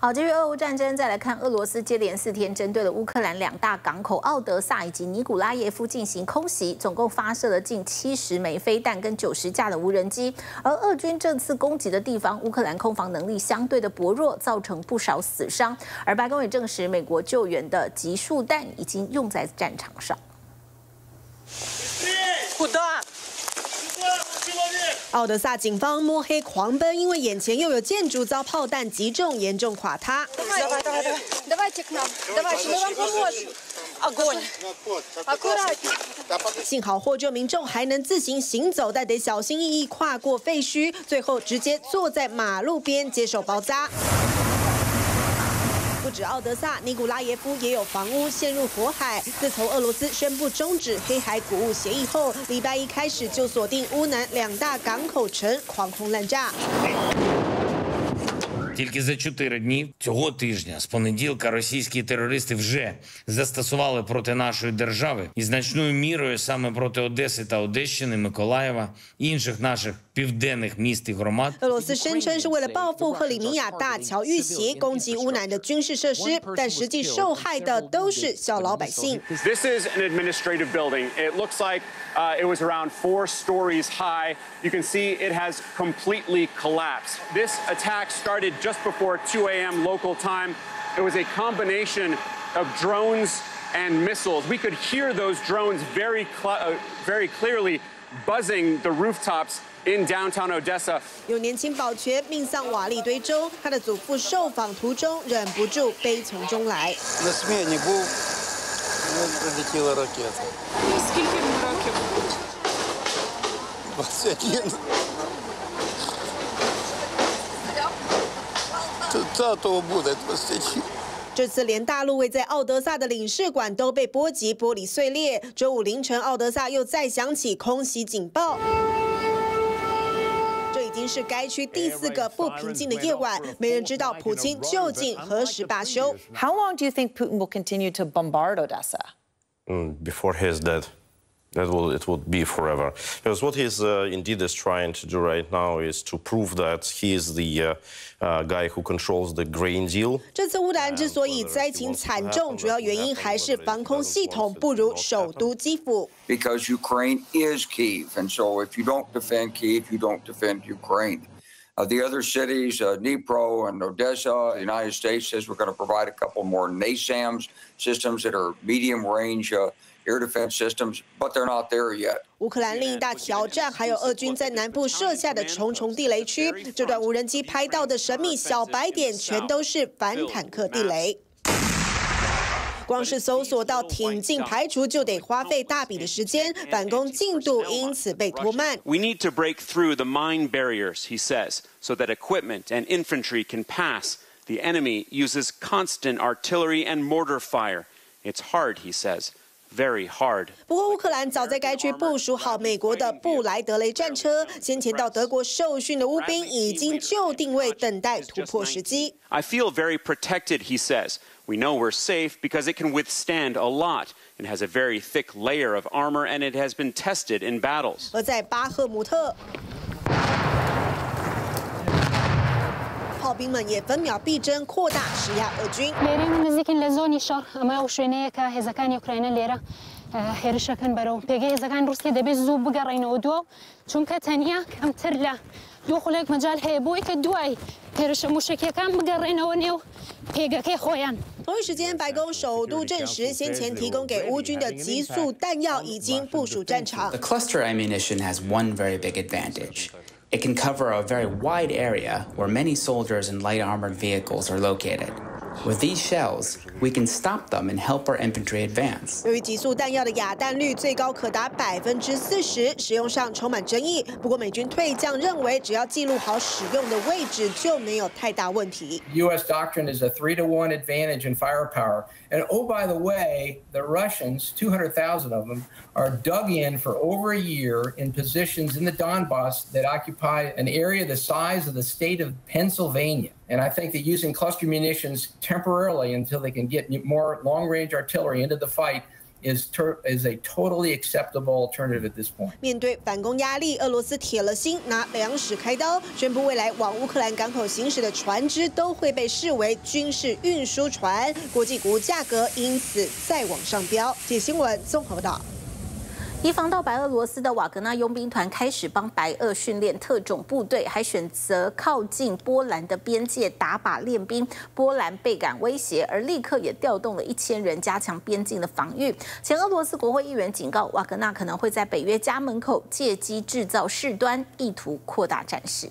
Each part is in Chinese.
好，至于俄乌战争，再来看俄罗斯接连4天针对了乌克兰2大港口奥德萨以及尼古拉耶夫进行空袭，总共发射了近70枚飞弹跟90架的无人机。而俄军这次攻击的地方，乌克兰空防能力相对的薄弱，造成不少死伤。而白宫也证实，美国救援的集束弹已经用在战场上。 奥德萨警方摸黑狂奔，因为眼前又有建筑遭炮弹击中，严重垮塌。幸好获救民众还能自行行走，但得小心翼翼跨过废墟，最后直接坐在马路边接受包扎。 不止奥德萨，尼古拉耶夫也有房屋陷入火海。自从俄罗斯宣布终止黑海谷物协议后，礼拜一开始就锁定乌南2大港口城，狂轰滥炸。 Тільки за 4 дні цього тижня, з понеділка, російські терористи вже застосували проти нашої держави і значною мірою саме проти Одеси та Одещини, Миколаєва, інших наших південних міст і громад. 俄罗斯声称是为了报复克里米亚大桥遇袭，攻击乌南的军事设施，但实际受害的都是小老百姓。 This is an administrative building. It looks like it was around 4 stories high. You can see it has completely collapsed. This attack started just before 2 a.m. local time. It was a combination of drones and missiles. We could hear those drones very clearly buzzing the rooftops in downtown Odessa. 有年轻保全命丧瓦砾堆中，他的祖父受访途中忍不住悲从中来。 На смене був, прилетіла ракета. Скільки років? 21. Тату буде 21. 这次连大陆位在奥德萨的领事馆都被波及，玻璃碎裂。周五凌晨，奥德萨又再响起空袭警报。 这已经是该区第4个不平静的夜晚，没人知道普京究竟何时罢休。 How long do you think Putin will continue to bombard Odessa? Before his death, it will be forever. Because what he's indeed is trying to do right now is to prove that he is the guy who controls the grain deal. 这次乌克兰之所以灾情惨重，主要原因还是防空系统不如首都基辅。 Because Ukraine is Kyiv, and so if you don't defend Kyiv, you don't defend Ukraine. The other cities, Dnipro and Odessa, the United States says we're going to provide a couple more NASAMS systems that are medium-range air defense systems, but they're not there yet. 乌克兰另一大挑战还有俄军在南部设下的重重地雷区，这段无人机拍到的神秘小白点，全都是反坦克地雷。 光是搜索到挺进排除就得花费大笔的时间，反攻进度因此被拖慢。 We need to break through the mine barriers, he says, so that equipment and infantry can pass. The enemy uses constant artillery and mortar fire. It's hard, he says. Very hard. 不过，乌克兰早在该区部署好美国的布莱德雷战车，先前到德国受训的乌兵已经就定位，等待突破时机。 I feel very protected, he says. We know we're safe because it can withstand a lot. It has a very thick layer of armor and it has been tested in battles. 而在巴赫姆特，炮兵们也分秒必争，扩大施压俄军。 هێرشەکەن بەرەو پێگەی هێزەکان رووسیا دەبێت زوو بگەڕێنەوە دووە چونکە تەنیا کەمتر لە 2 خولێک مەجال هەیە بۆی کە دوای هێرشە موشکیەکان بگەڕێنەوە نێو پێگەکەی خۆیان. 同一时间，白宫首度证实，先前提供给乌军的急速弹药已经部署战场。 The cluster ammunition has one very big advantage. It can cover a very wide area where many soldiers and light armored vehicles are located. With these shells, we can stop them and help our infantry advance. 由于极速弹药的哑弹率最高可达40%，使用上充满争议。不过美军退将认为，只要记录好使用的位置，就没有太大问题。 U.S. doctrine is a 3-to-1 advantage in firepower. And oh, by the way, the Russians, 200,000 of them, are dug in for over a year in positions in the Donbass that occupy an area the size of the state of Pennsylvania. And I think that using cluster munitions temporarily until they can get more long-range artillery into the fight is a totally acceptable alternative at this point. 面对反攻压力，俄罗斯铁了心拿粮食开刀，宣布未来往乌克兰港口行驶的船只都会被视为军事运输船，国际谷物价格因此再往上飙。这新闻综合报道。 移防到白俄罗斯的瓦格纳佣兵团开始帮白俄训练特种部队，还选择靠近波兰的边界打靶练兵。波兰倍感威胁，而立刻也调动了1000人加强边境的防御。前俄罗斯国会议员警告，瓦格纳可能会在北约家门口借机制造事端，意图扩大战事。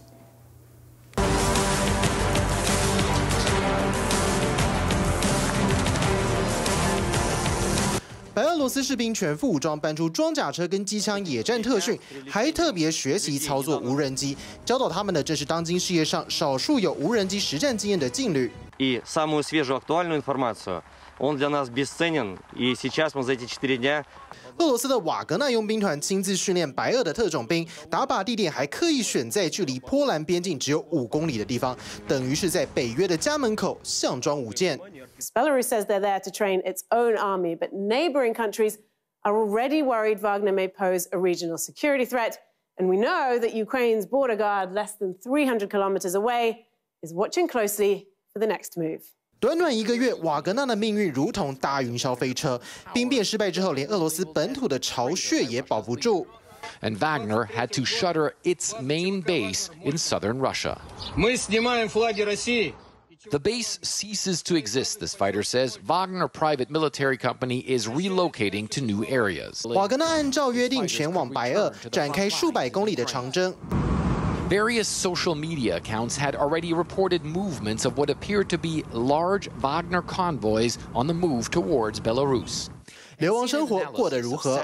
白俄罗斯士兵全副武装，搬出装甲车跟机枪野战特训，还特别学习操作无人机。教导他们的，正是当今世界上少数有无人机实战经验的劲旅。 И самую свежую актуальную информацию он для нас бесценен. И сейчас мы за эти 4 дня 俄罗斯的瓦格纳佣兵团亲自训练白俄的特种兵，打靶地点还刻意选在距离波兰边境只有5公里的地方，等于是在北约的家门口项庄舞剑。 Belarus says they're there to train its own army, but neighboring countries are already worried Wagner may pose a regional security threat. And we know that Ukraine's border guard, less than 300 kilometers away, is watching closely for the next move. 短短1个月，瓦格纳的命运如同搭云霄飞车。兵变失败之后，连俄罗斯本土的巢穴也保不住。 And Wagner had to shutter its main base in southern Russia. Мы снимаем флаги России. The base ceases to exist, this fighter says. Wagner private military company is relocating to new areas. 瓦格纳按照约定前往白俄，展开数百公里的长征。 Various social media accounts had already reported movements of what appeared to be large Wagner convoys on the move towards Belarus. 流亡生活过得如何？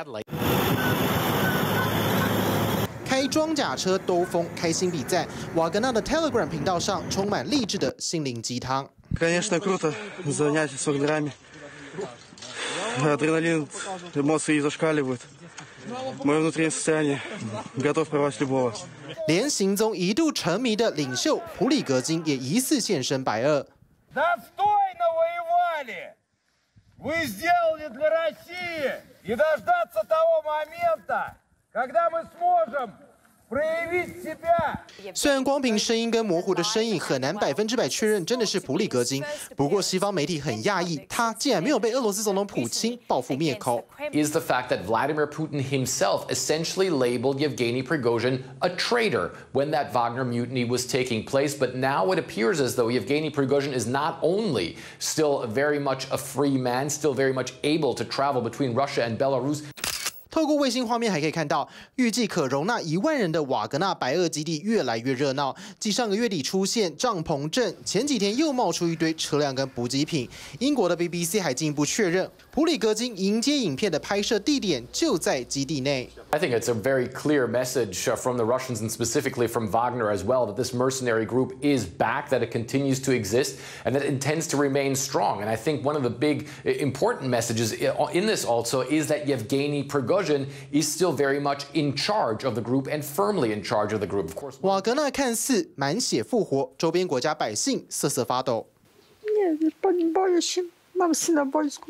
开装甲车兜风，开心比赛。瓦格纳的 Telegram 频道上充满励志的心灵鸡汤。 Конечно, круто занятия с вагнерами. Адреналин, эмоции зашкаливают. Мое внутреннее состояние готов порвать любого. 连行踪一度沉迷的领袖普里格金也疑似现身白俄。 Достойно воевали! Вы сделали для России и дождаться того момента, когда мы сможем проявить себя. 虽然光凭声音跟模糊的身影很难100%确认真的是普里格金，不过西方媒体很讶异，他竟然没有被俄罗斯总统普京报复灭口。 Is the fact that Vladimir Putin himself essentially labeled Yevgeny Prigozhin a traitor when that Wagner mutiny was taking place. But now it appears as though Yevgeny Prigozhin is not only still very much a free man, still very much able to travel between Russia and Belarus. 透过卫星画面还可以看到，预计可容纳1万人的瓦格纳白俄基地越来越热闹。继上个月底出现帐篷阵，前几天又冒出一堆车辆跟补给品。英国的 BBC 还进一步确认，普里格金迎接影片的拍摄地点就在基地内。 I think it's a very clear message from the Russians and specifically from Wagner as well that this mercenary group is back, that it continues to exist, and that it intends to remain strong. And I think one of the big important messages in this also is that Yevgeny Prigozhin is still very much in charge of the group and firmly in charge of the group. Of course, 瓦格纳看似满血复活，周边国家百姓瑟瑟发抖。 Nie, boję się. Mam syna w wojsku.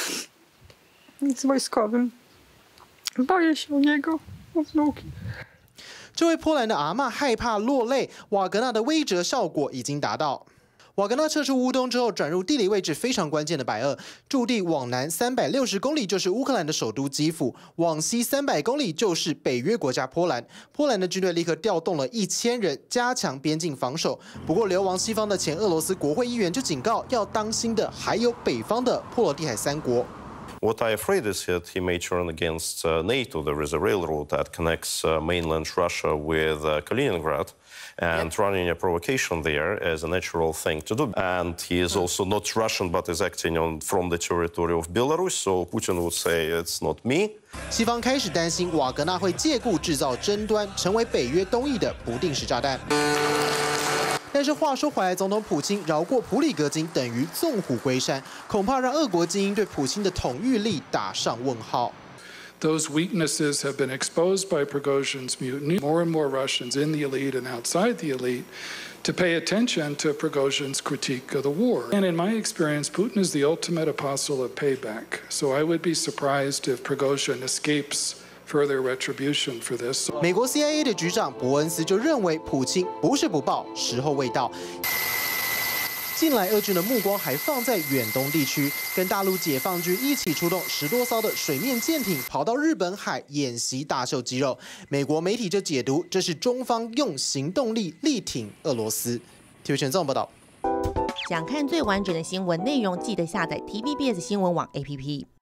Jest wojskowym. Boję się o niego, o wnuki. 这位波兰的阿嬷害怕落泪，瓦格纳的威慑效果已经达到。瓦格纳撤出乌东之后，转入地理位置非常关键的白俄，驻地往南360公里就是乌克兰的首都基辅，往西300公里就是北约国家波兰。波兰的军队立刻调动了1000人，加强边境防守。不过，流亡西方的前俄罗斯国会议员就警告，要当心的还有北方的波罗的海3国。 What I'm afraid is that he may turn against NATO. There is a railroad that connects mainland Russia with Kaliningrad, and running a provocation there is a natural thing to do. And he is also not Russian, but is acting from the territory of Belarus, so Putin would say it's not me. 西方开始担心瓦格纳会借故制造争端，成为北约东翼的不定时炸弹。 但是话说回来，总统普京饶过普里格金等于纵虎归山，恐怕让俄国精英对普京的统御力打上问号。 Those weaknesses have been exposed by Prigozhin's mutiny. More and more Russians in the elite and outside the elite to pay attention to Prigozhin's critique of the war. And in my experience, Putin is the ultimate apostle of payback. So I would be surprised if Prigozhin escapes further retribution for this. 美国 CIA 的局长伯恩斯就认为，普京不是不报，时候未到。近来，俄军的目光还放在远东地区，跟大陆解放军一起出动10多艘的水面舰艇，跑到日本海演习大秀肌肉。美国媒体就解读，这是中方用行动力力挺俄罗斯。TVBS 全综合报道。 想看最完整的新闻内容，记得下载 TVBS 新闻网 APP。